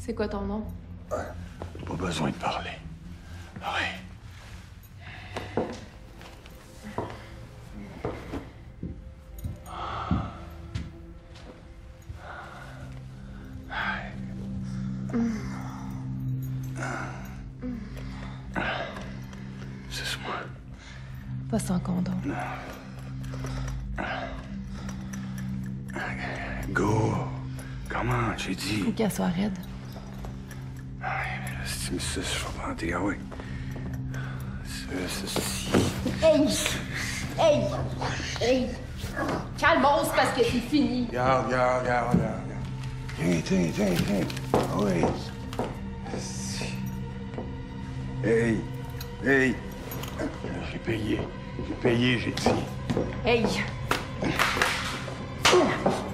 C'est quoi ton nom? Pas besoin de parler. Ouais. Suce-moi. Pas sans condom. Go. Comment, j'ai dit? Faut qu'elle soit raide. Mais là, si tu me suces, je vais vanter. Ah oui. Suce. Hey! Hey! Hey! Calmos parce que c'est fini. Regarde. Tiens. Ah oui. Hey! J'ai payé, j'ai dit. Hey!